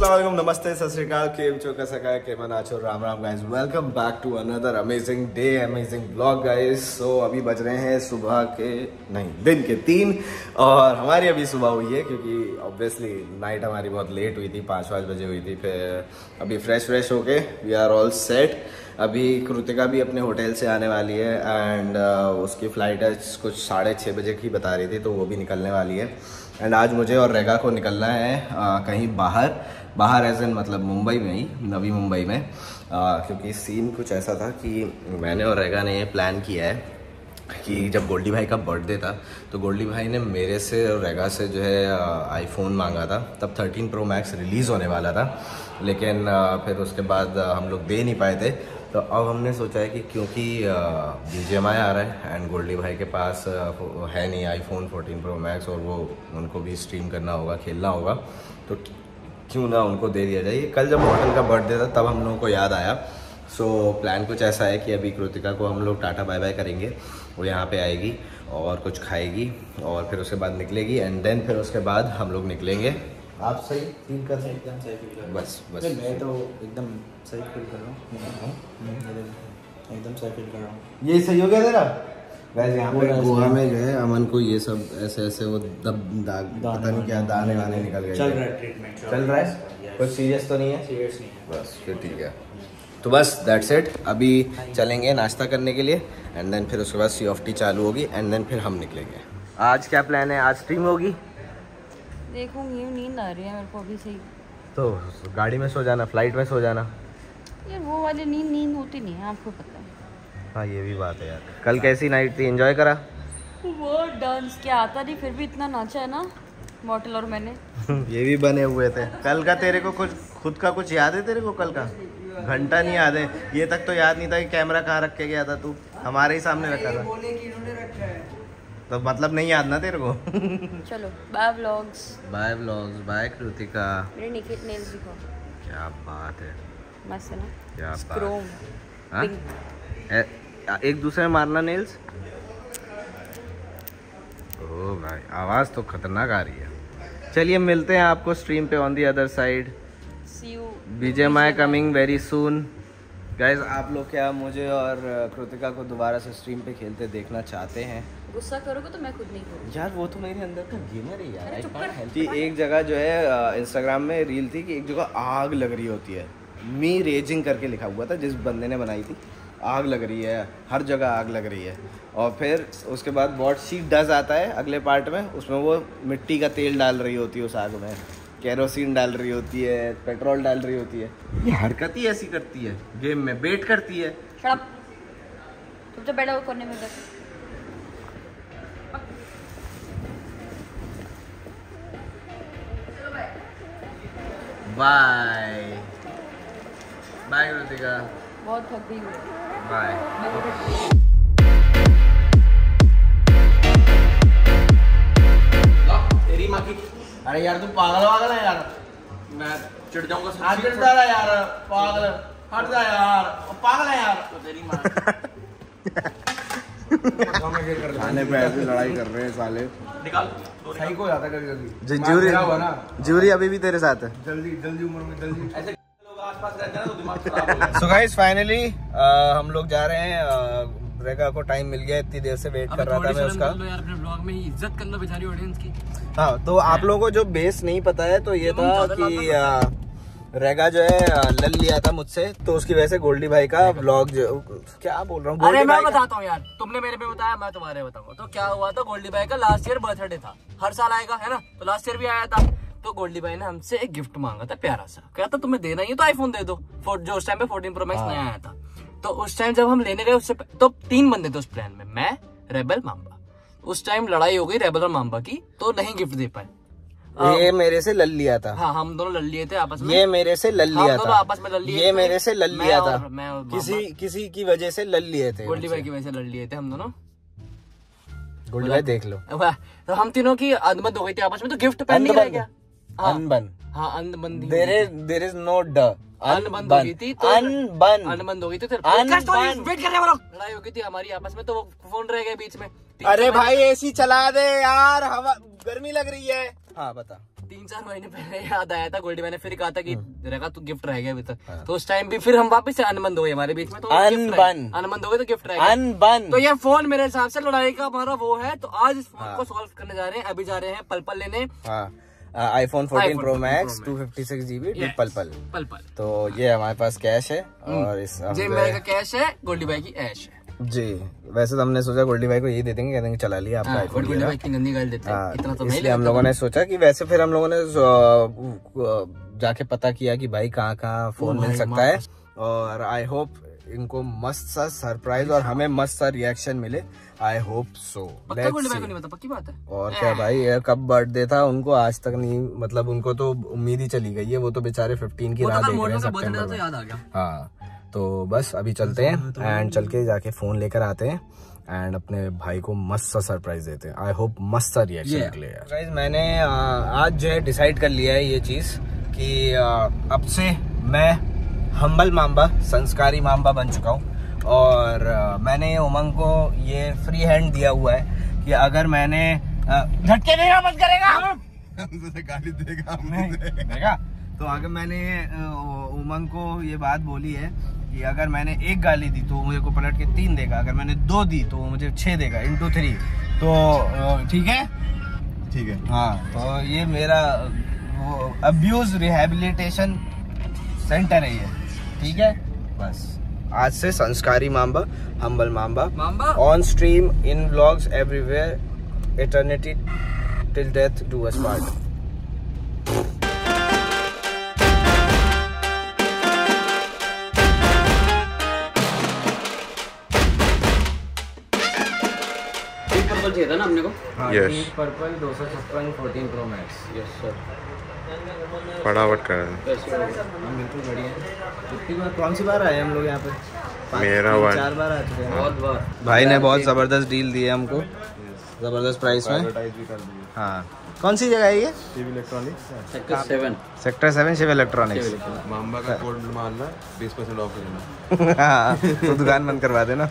अस्सलाम वालेकुम, नमस्ते, सत श्री अकाल, केम छो, कैसा है, केमन आछो, राम राम guys, welcome back to another amazing day, amazing blog guys. So अभी बज रहे हैं सुबह के दिन के 3 और हमारी अभी सुबह हुई है क्योंकि ऑब्वियसली नाइट हमारी बहुत लेट हुई थी, 5 बजे हुई थी। फिर अभी फ्रेश होके वी आर ऑल सेट। अभी कृतिका भी अपने होटल से आने वाली है एंड उसकी फ़्लाइट है कुछ 6:30 बजे की बता रही थी, तो वो भी निकलने वाली है। एंड आज मुझे और रेगा को निकलना है कहीं बाहर एज इन मतलब मुंबई में ही, नवी मुंबई में, क्योंकि सीन कुछ ऐसा था कि मैंने और रेगा ने ये प्लान किया है कि जब गोल्डी भाई का बर्थडे था तो गोल्डी भाई ने मेरे से और रेगा से जो है आईफोन मांगा था। तब 13 Pro Max रिलीज़ होने वाला था, लेकिन फिर उसके बाद हम लोग दे नहीं पाए थे। तो अब हमने सोचा है कि क्योंकि BGMI आ रहा है एंड गोल्डी भाई के पास है नहीं आईफोन 14 Pro Max और वो उनको भी स्ट्रीम करना होगा, खेलना होगा, तो क्यों ना उनको दे दिया जाए। कल जब होटल का बर्थडे था तब हम लोगों को याद आया। सो प्लान कुछ ऐसा है कि अभी कृतिका को हम लोग टाटा बाय बाय करेंगे, वो यहाँ पे आएगी और कुछ खाएगी और फिर उसके बाद निकलेगी एंड देन फिर उसके बाद हम लोग निकलेंगे। आप सही फील कर रहे हैं? एकदम सही फील कर रहा हूँ। बस मैं तो एकदम सही फील कर रहा हूँ, एकदम सही फील कर रहा हूँ। ये सही हो गया तेरा? वैसे यहाँ पे गोवा में गए अमन को ये सब ऐसे वो दाग पता नहीं क्या दाने वाने निकल गए। चल रहा है ट्रीटमेंट, चल रहा है, कुछ सीरियस तो नहीं है? सीरियस नहीं है, बस फिर ठीक है। तो बस दैट्स इट। अभी चलेंगे नाश्ता करने के लिए एंड देन फिर उसके बाद COFT चालू होगी एंड देन फिर हम निकलेंगे। आज क्या प्लान है? आज स्ट्रीम होगी, देखूंगी। नींद आ रही है मेरे को अभी से ही। तो गाड़ी में सो जाना, फ्लाइट में सो जाना। यार वो वाली नींद होती नहीं है, आपको पता है। हाँ ये भी बात है यार। कल कैसी नाइट थी, एंजॉय करा? वो डांस क्या आता नहीं, फिर भी इतना नाचा है ना मॉडल और मैंने। ये भी बने हुए थे। कल का तेरे को कुछ खुद का कुछ याद है? तेरे को कल का घंटा नहीं याद है? ये तक तो याद नहीं था कि कैमरा कहाँ रख के गया था तू, हमारे ही सामने रखा था। तो मतलब नहीं याद ना तेरे को? चलो बाय व्लॉग्स, बाय कृतिका। मेरे निकेट नेल्स दिखाओ। क्या बात है, मस्त है ना? क्या क्रोम बात। एक दूसरे में मारना नेल्स। ओ भाई आवाज़ तो खतरनाक आ रही है। चलिए मिलते हैं आपको स्ट्रीम पे on the other side. See you. BGMI coming very soon guys. आप लोग क्या मुझे और कृतिका को दोबारा से स्ट्रीम पे खेलते देखना चाहते हैं? गुस्सा करोगे तो मैं खुद नहीं करूँगी यार, वो तो मेरे अंदर का गेमर है यार। एक जगह जो है इंस्टाग्राम में रील थी कि एक जगह आग लग रही होती है, मी रेजिंग करके लिखा हुआ था, जिस बंदे ने बनाई थी। आग लग रही है, हर जगह आग लग रही है। और फिर उसके बाद व्हाट शी डज आता है अगले पार्ट में, उसमें वो मिट्टी का तेल डाल रही होती है उस आग में, केरोसिन डाल रही होती है, पेट्रोल डाल रही होती है। ये हरकत ही ऐसी करती है, गेम में बेट करती है। तुम तो बैठा करने में बाय बाय कृतिका, बहुत थक गई हूँ। बाय। तेरी माँ की, अरे यार तू पागल है यार, मैं चिढ़ जाऊंगा। हाथ चिढ़ता है यार, पागल हट जा यार, पागल है यार। तो तेरी माँ खाने पे ऐसे लड़ाई कर रहे हैं साले। निकाल सही को जाता है जूरी अभी भी तेरे साथ है। जल्दी उम्र में जल्दी ऐसे लोग आसपास रहते हैं ना तो दिमाग खराब हो जाता है। सो गाइस फाइनली हम लोग जा रहे हैं। रेगा को टाइम मिल गया, इतनी देर से वेट कर रहा था मैं उसका। यार अपने ब्लॉग में ही इज्जत कर लो बेचारी ऑडियंस की। हाँ तो आप लोगों को जो बेस नहीं पता है तो ये था कि रेगा जो है लल लिया था मुझसे, तो उसकी वजह से गोल्डी भाई का व्लॉग जो क्या बोल रहा हूँ। अरे मैं बताता हूँ यार, तुमने मेरे पे बताया, मैं तुम्हारे बताऊंगा। तो क्या हुआ था, गोल्डी भाई का लास्ट ईयर बर्थडे था, हर साल आएगा है ना, तो लास्ट ईयर भी आया था। तो गोल्डी भाई ने हमसे एक गिफ्ट मांगा था प्यारा सा, कहता तुम्हें देना ही है तो आईफोन दे दो, जो उस टाइम पे 14 Pro Max नया आया था। तो उस टाइम जब हम लेने गए उससे तो 3 बंदे थे उस प्लान में, मैं, रेबल, माम्बा। उस टाइम लड़ाई हो गई रेबल और माम्बा की, तो नहीं गिफ्ट दे पाए। ये मेरे से लल लिया था। हाँ हम दोनों लल लिए थे आपस में। ये मेरे से लल लिया था, आपस में लल लिए। ये मेरे से लल लिया था, मैं किसी की वजह से लल लिए थे, गोल्डी भाई की वजह से लड़ लिए थे हम दोनों। गोल्डी भाई देख लो, तो हम तीनों की अनबन हो गई थी आपस में, तो गिफ्ट पहन नहीं रह गया। अनबन, हाँ अनबन, देयर इज नो ड, अनबंद हो गई थी, अनबंद हो गई थी, वेट कर रहे हैं, लड़ाई हो गई थी हमारी आपस में, तो वो फोन रह गया बीच में। अरे भाई एसी चला दे यार, हवा गर्मी लग रही है। हाँ बता। 3-4 महीने पहले याद आया था गोल्डी भाई ने फिर कहा था कि रहेगा तो गिफ्ट रह गया अभी तक, तो उस टाइम भी फिर हम वापस से अनबंद हो गए हमारे बीच में, तो अनबंद हो गए तो गिफ्ट रहेगा। तो ये फोन मेरे हिसाब से लड़ाई का हमारा वो है, तो आज इस फोन को सॉल्व करने जा रहे हैं। अभी जा रहे हैं पल लेने iPhone 14 Pro Max 256GB पल। तो ये हमारे पास कैश है और इस जेब भाई का कैश है, गोल्डी भाई की ऐश है जी। वैसे तो हमने सोचा गोल्डी भाई को यही दे देंगे, कह देंगे चला लिया आपका iPhone। गोल्डी भाई इतनी गंदी गाली देते हैं, इतना तो इसलिए हम लोगों ने सोचा कि वैसे फिर हम लोगों ने जाके पता किया कि भाई कहाँ फोन मिल सकता है, और आई होप इनको मस्त सा सरप्राइज और हमें मस्त सा रिएक्शन मिले। I hope so. पक्की बात है। और क्या भाई, ये कब बर्थडे था उनको आज तक नहीं, मतलब उनको तो उम्मीद ही चली गई है, वो तो बेचारे 15 की राह देख रहे हैं सितंबर में। याद आ गया। हाँ तो बस अभी चलते हैं एंड चल के जाके फोन लेकर आते हैं एंड अपने भाई को मस्त सा सरप्राइज देते हैं। आई होप मस्त सा रिएक्शन निकले यार। गाइस मैंने आज जो है डिसाइड कर लिया है ये चीज कि अब से मैं हम्बल मांबा, संस्कारी मांबा बन चुका हूँ, और मैंने उमंग को ये फ्री हैंड दिया हुआ है कि अगर मैंने झटके देगा मत करेगा, गाली देगा, तो अगर मैंने उमंग को ये बात बोली है कि अगर मैंने एक गाली दी तो मुझे को पलट के 3 देगा, अगर मैंने 2 दी तो मुझे 6 देगा into 3। तो ठीक है हाँ। तो ये मेरा अब्यूज रिहेबिलिटेशन सेंटर है ये, ठीक है। बस आज से संस्कारी Mamba, humble Mamba on stream, in vlogs, everywhere, eternity till death do us part. Purple चाहिए था ना अपने को। yes. Purple 256 14 Pro Max। Yes sir, फटाफट कर बिल्कुल बढ़िया। कौन सी बार आए हम लोग यहाँ पे? मेरा 4 बार आ चुके हैं। बहुत बार। भाई ने बहुत जबरदस्त डील दी है हमको, जबरदस्त प्राइस में। हाँ कौन सी जगह है ये? Shiv electronics sector 7 Shiv electronics. Mamba का कोड मारना 20% ऑफ देना। हाँ तो दुकान बंद करवा देना।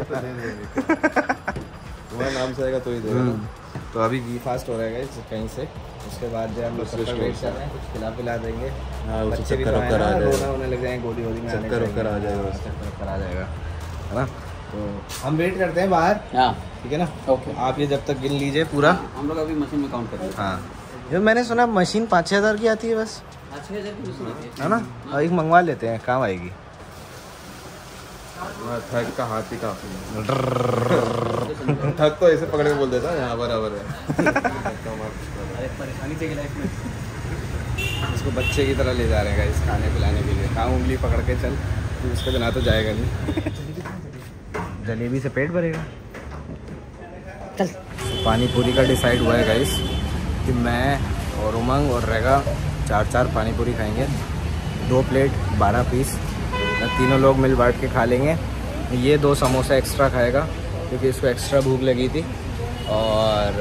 तुम्हारा नाम से आएगा तो ही देगा। तो अभी वी फास्ट हो रहेगा कहीं से, उसके बाद जो हम लोग वेट कर रहे हैं, कुछ पिला देंगे। बच्चे भी रोना होने लग जाएंगे, गोली वोली में चक्कर आ जाएगा, चक्कर आ जाएगा, है ना। तो हम वेट करते हैं बाहर, ठीक है ना। ओके आप ये जब तक गिन लीजिए पूरा, हम लोग अभी मशीन में काउंट कर रहे हैं। हाँ जब मैंने सुना मशीन 5-6 हज़ार की आती है बस, 6,000 की मशीन आती है ना। और एक मंगवा लेते हैं, काम आएगी। ठग का हाथ ही काफी ठग तो ऐसे पकड़ के बोल देता है यहाँ बराबर है। परेशानी चाहिए लाइफ में। इसको बच्चे की तरह ले जा रहे हैं इस खाने पिलाने के लिए। कहाँ उंगली पकड़ के चल, तो उसके बिना तो जाएगा नहीं। जलेबी से पेट भरेगा। चल पानी पूरी का डिसाइड हुआ है गाइस कि मैं और उमंग और रेगा 4 पानी पूरी खाएंगे, 2 प्लेट 12 पीस, तीनों लोग मिल बांट के खा लेंगे। ये 2 समोसा एक्स्ट्रा खाएगा क्योंकि इसको एक्स्ट्रा भूख लगी थी। और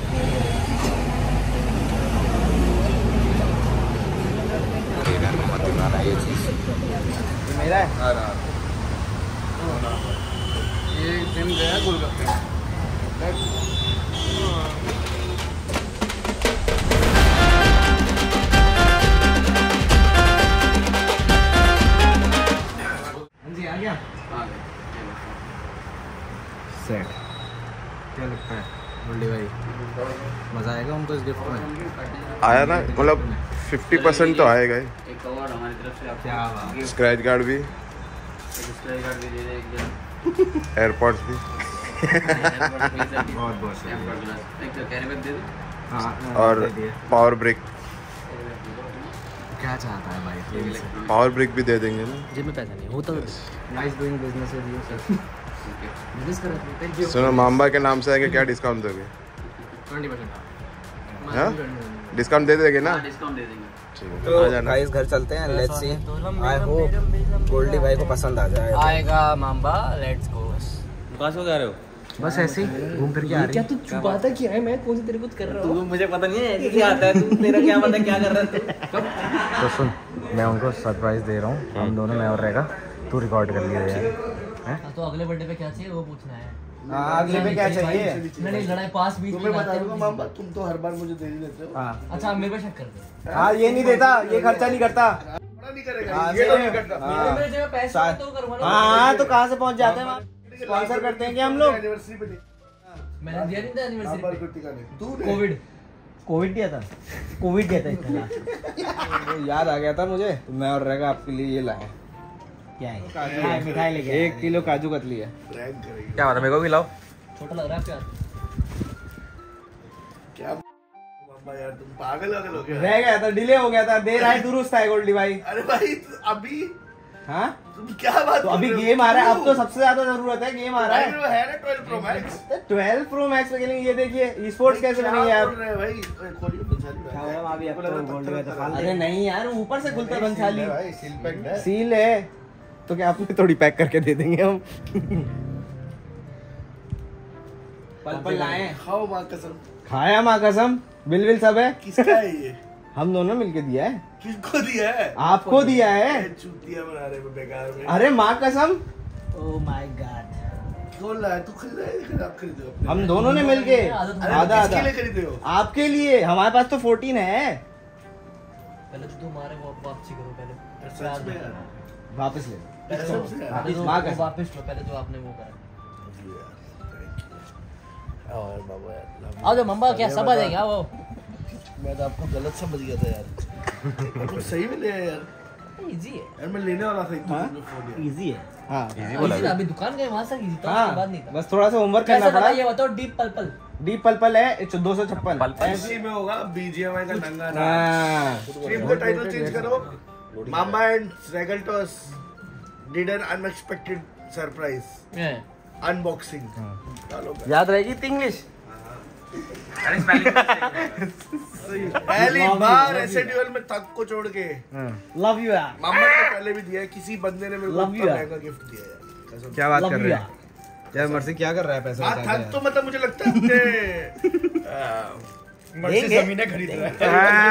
ये चीज़ मेरा है। ये जिम गया गोलगप्पे। आ गया सेट। क्या लगता है गोल्डी भाई, मज़ा आएगा उनको इस गिफ्ट में? आया ना, मतलब 50% तो आएगा ही। एक अवार्ड हमारी तरफ से क्या बात। स्क्रैच गार्ड भी, स्क्रैच गार्ड भी दे दे एक जन। एयरपॉड्स भी। बहुत बहुत एक कैरी बैग दे दे। हाँ और पावर ब्रेक, क्या चाहता है भाई? पावर ब्रेक भी दे देंगे ना। जेब में पैसा नहीं होता। Nice doing business with you sir. Business कर रहे हैं। Thank you. सुनो मांबा के नाम से आएंगे, क्या डिस्काउंट दोगे? 20%। हाँ डिस्काउंट दे देंगे ना। डिस्काउंट दे देंगे। तो गाइस घर चलते हैं, let's see. I hope Goldie भाई को पसंद आ जाए। आएगा मांबा, लेट्स गो। कहाँ से जा रहे हो? बस ऐसे ही घूम फिर के आ रही क्या तू छुपाता क्या है? मैं कौन सी तेरे कुछ कर रहा हूँ? मुझे पता नहीं है क्या आता है। तू तेरा क्या पता क्या कर रहा है? तो सुन, मैं उनको सरप्राइज दे रहा हूँ, हम दोनों, मैं और रहेगा, तू रिकॉर्ड कर लिया यार। तो अगले बर्थडे पे क्या चाहिए वो पूछना है। हाँ, अगले में क्या चाहिए? नहीं लड़ाई पास बीच तुम्हें बता दूंगा मामा, तुम तो हर बार मुझे दे ही देते हो। हाँ अच्छा मेरे पे शक कर दो। हाँ, ये नहीं देता, ये खर्चा नहीं करता। बड़ा नहीं करेगा हाँ, ये तो नहीं करता। हाँ। मेरे जगह पैसे हो तो करूंगा ना। हाँ, तो कहाँ से पहुँच जाते हैं वहाँ? स्पॉन्सर करते हैं क्या हम लोग? एनिवर्सरी पे मैंने दिया नहीं था एनिवर्सरी पे। कृतिका ने तू कोविड दिया था इतना। वो याद आ गया था मुझे, तो मैं और रेगा आपके लिए ये लाए। क्या है? मिठाई लेके 1 किलो काजू कतली है। प्रैंक करेगी क्या बात है, मेरे को भी लाओ। छोटा लग रहा है प्यार। क्या मामा यार, तुम पागल हो गया। रह गया था, डिले हो गया था, देर आए दुरुस्त है गोल्डी भाई। अरे भाई अभी हाँ, तुम क्या बात तो अभी गेम आ रहा है, अब तो सबसे ज्यादा जरूरत है, गेम आ रहा है। वो है ना 12 Pro Max। 12 Pro Max पे खेलेंगे। ये देखिए स्पोर्ट्स कैसे बनेंगे क्या आप? बोल रहे हैं भाई? खोलिए बंसाली। अरे नहीं यार, ऊपर से खुलता है बंसाली। भाई सील पैक्ड है। सील है तो क्या आपने थोड़ी पैक करके दे देंगे हम? पल लाए, खाओ माँ कसम। खाया माँ कसम, बिल सब है। किसका है ये? हम दोनों मिलके दिया है। किसको दिया है? आपको दिया है। चूतिया बना रहे हैं बेकार में। अरे माँ कसम, ओह माय गॉड। कौन लाया? तू खरीदा है या आप खरीदे हो अपने? हम दोनों ने मिलके अरे आधा किसके आधा लिए खरीदे हो? आपके लिए। हमारे पास तो 14 है। पहले तो तुम्हारे वो वापसी करो पहले। सच में यार? वापस ले। कसम से यार? हाँ, पहले माँ तो कसम। वापस लो पहले जो आपने वो करा। और बाबा यार आओ जो मम्मा क्या समझ है क्या वो? मैं तो आपको गलत समझ गया था यार। तुम सही में ले आए यार। इजी है। यार मैं लेने वाला था एक हाँ? तुमने फोन लिया। इजी है। हाँ इजी था, अभी दुकान गए वहां से इजी था, उसके बाद नहीं हाँ, था। बस थोड़ा सा होमवर्क करना कैसा था पड़ा। ये बताओ? Deep purple. डीप पर्पल है 256। इसी में होगा BGMI का नंगा नाच। हाँ, स्ट्रीम का टाइटल चेंज करो। मामा एंड रेगल्टोस did an unexpected surprise unboxing. डालो याद रहेगी इंग्लिश। पहली बार ऐसे ड्यूअल में थक को छोड़ के। लव यू यार। मामा ने पहले भी दिया है, किसी बंदे ने मेरे को Love you, इतना यार। महंगा गिफ्ट दिया है यार। कसम। क्या बात Love कर you, रहे यार। हैं यार? मर्सी क्या कर रहा है पैसा हाँ, बचा थक तो मतलब मुझे लगता है अपने मर्सी देंगे। जमीनें खरीद रहा के?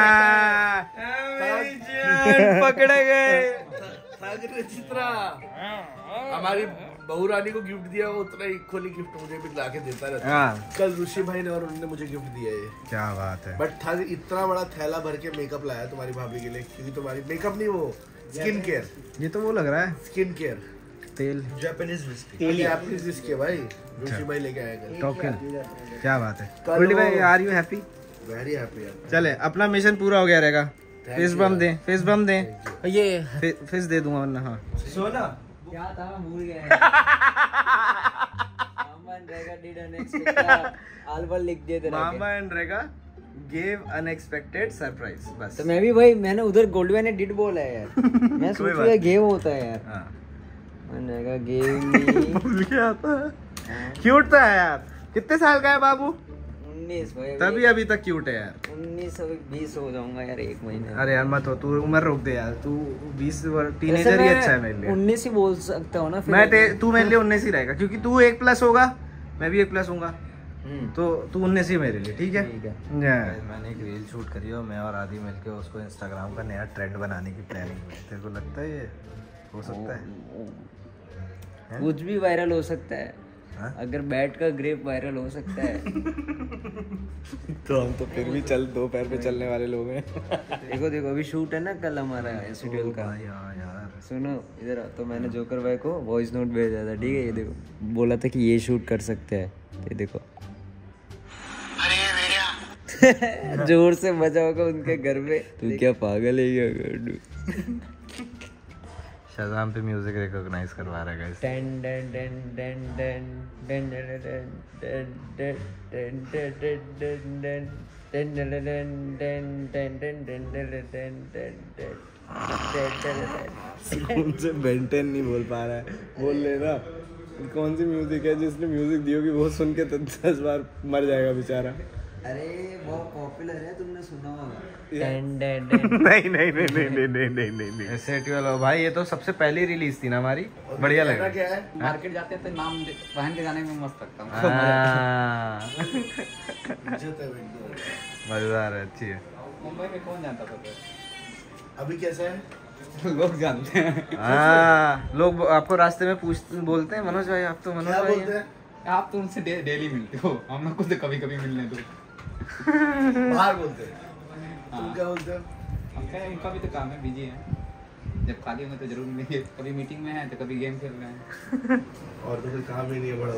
है। पकड़े गए। थक रहे चित्रा। हमारी बहू रानी को गिफ्ट दिया, वो उतना इक्वली गिफ्ट मुझे भी लाके देता रहता है। हाँ, कल ऋषि भाई ने और उन्होंने मुझे गिफ्ट दिया है। क्या बात है। बट था इतना बड़ा थैला भर के मेकअप लाया तुम्हारी भाभी के लिए, क्योंकि तुम्हारी मेकअप नहीं, वो स्किन केयर। ये तो वो लग रहा है स्किन केयर तेल। Japanese whisky. जापानीज विस्की भाई ऋषि भाई लेके आएगा। टोकन। क्या बात है कल गोल्डी भाई, वो- are you happy? Very happy यार। चले, अपना मिशन पूरा हो गया रहेगा। फेस बम दे, फेस बम दे। ये फेस दे दूंगा वरना। हाँ, सोना क्या था मैं भूल गया। आलबल लिख दिए थे। मामा एंड रेगा गेव अनएक्सपेक्टेड सरप्राइज। बस तो मैं भी भाई, मैंने उधर गोल्डवे ने डिड बोला है यार। मैं सोच रहा गेम होता है यार। हाँ, मैंने कहा गेम में भूल गया था। क्यूट था यार। कितने साल का है बाबू? 19 भाई, तभी अभी तक क्यूट है यार। 19 अभी 20 हो जाऊंगा यार 1 महीने। अरे यार मत हो, तू उम्र रोक दे यार। तू 20 वैसे टीनेजर ही मैं अच्छा है मेरे लिए। 19 ही बोल सकता हूँ ना फिर। तू मेरे लिए 19 ही रहेगा, क्योंकि तू 1+ होगा, मैं भी 1+ होऊंगा, तो तू 19 ही मेरे लिए। ठीक है। ठीक है। मैंने एक रील शूट करी है और मैं और आदि मिलके उसको इंस्टाग्राम का नया ट्रेंड बनाने की प्लानिंग में। तेरे को लगता है ये हो सकता है? कुछ भी वायरल हो सकता है। हाँ? अगर बैट का ग्रेप वायरल हो सकता है। तो हम तो फिर भी 2 पैर पे चलने वाले लोग हैं। देखो देखो अभी शूट है ना कल हमारा शेड्यूल का। हाँ यार, सुनो इधर आओ। तो मैंने जोकर भाई को वॉइस नोट भेजा था, ठीक है। ये देखो, बोला था कि ये शूट कर सकते हैं। ये देखो जोर से बजा होगा उनके घर में। तू क्या पागल है क्या गड्डू? शाज़ाम पे म्यूजिक रिकॉग्नाइज करवा रहा है गाइस। टन टन टन टन टन टन टन उनसे बेंटेन नहीं बोल पा रहा है। बोल लेना कौन सी म्यूजिक है जिसने म्यूजिक दी होगी, वो सुन के तो 10 बार मर जाएगा बेचारा। अरे बहुत पॉपुलर है, तुमने सुना होगा। नहीं। ऐसे वाला भाई, ये तो सबसे पहली रिलीज थी ना हमारी। बढ़िया लगा। क्या है? मार्केट जाते हैं तो नाम पहन के जाने में मस्त लगता हूँ। इज्जत है एकदम। मजेदार है, अच्छी है। मुंबई में कौन जानता था? अभी कैसा है? लोग जानते हैं। हाँ, लोग आपको रास्ते में बोलते हैं मनोज भाई, आप तो मनोज क्या भाई बोलते हैं। हैं? आप तो उनसे डेली मिलते हो, हम लोग को तो कभी कभी मिलने दो। बाहर बोलते हैं, तुम क्या बोलते हो? हम क्या, उनका भी तो काम है, बिजी है, जब खाली होंगे तो जरूर मिलेंगे। कभी मीटिंग में है तो कभी गेम खेल रहे हैं। और तो कोई काम ही नहीं है बड़ा।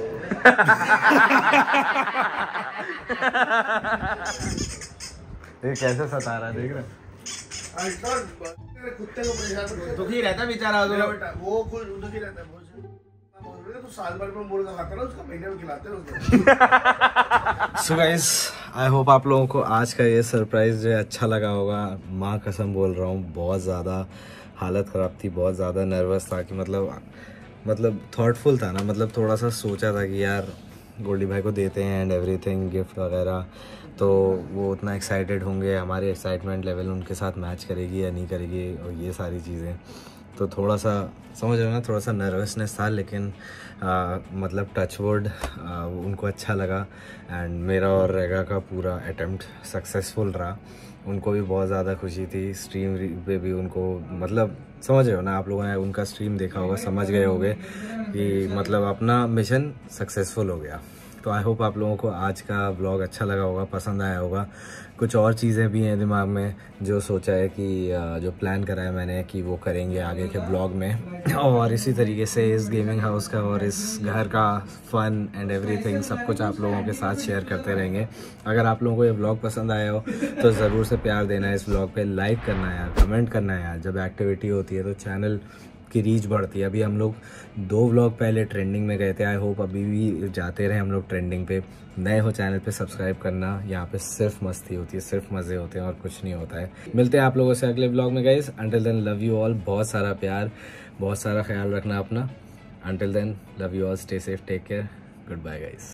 ये कैसे सता रहा है, देख रहे? कुत्ते को परेशान दुखी रहता बेचारा वो खुद दुखी रहता है। तो साल भर में मुर्गा खाता ना, उसका महीने में खिलाते हैं उसको। सो गाइस, आई होप आप लोगों को आज का ये सरप्राइज जो है अच्छा लगा होगा। माँ कसम बोल रहा हूँ, बहुत ज़्यादा हालत ख़राब थी, बहुत ज़्यादा नर्वस था कि मतलब थॉटफुल था ना, मतलब थोड़ा सा सोचा था कि यार गोल्डी भाई को देते हैं एंड एवरीथिंग, गिफ्ट वगैरह, तो वो उतना एक्साइटेड होंगे, हमारे एक्साइटमेंट लेवल उनके साथ मैच करेगी या नहीं करेगी, और ये सारी चीज़ें। तो थोड़ा सा समझ रहे हो ना, थोड़ा सा नर्वसनेस था, लेकिन मतलब टचवुड उनको अच्छा लगा एंड मेरा और रेगा का पूरा अटेम्प्ट सक्सेसफुल रहा। उनको भी बहुत ज़्यादा खुशी थी, स्ट्रीम पे भी उनको, मतलब समझ रहे हो ना, आप लोगों ने उनका स्ट्रीम देखा होगा, समझ गए होंगे कि मतलब अपना मिशन सक्सेसफुल हो गया। तो आई होप आप लोगों को आज का व्लॉग अच्छा लगा होगा, पसंद आया होगा। कुछ और चीज़ें भी हैं दिमाग में जो सोचा है कि जो प्लान करा है मैंने कि वो करेंगे आगे के ब्लॉग में, और इसी तरीके से इस गेमिंग हाउस का और इस घर का फन एंड एवरीथिंग सब कुछ आप लोगों के साथ शेयर करते रहेंगे। अगर आप लोगों को ये व्लॉग पसंद आया हो तो ज़रूर से प्यार देना है, इस व्लॉग पे लाइक करना है यार, कमेंट करना है यार। जब एक्टिविटी होती है तो चैनल की रीच बढ़ती है। अभी हम लोग 2 व्लॉग पहले ट्रेंडिंग में गए थे, आई होप अभी भी जाते रहे हम लोग ट्रेंडिंग पे। नए हो चैनल पे सब्सक्राइब करना, यहाँ पे सिर्फ मस्ती होती है, सिर्फ मज़े होते हैं और कुछ नहीं होता है। मिलते हैं आप लोगों से अगले व्लॉग में guys. Until then love you all, बहुत सारा प्यार, बहुत सारा ख्याल रखना अपना। Until then love you all, stay safe, take care, good bye guys.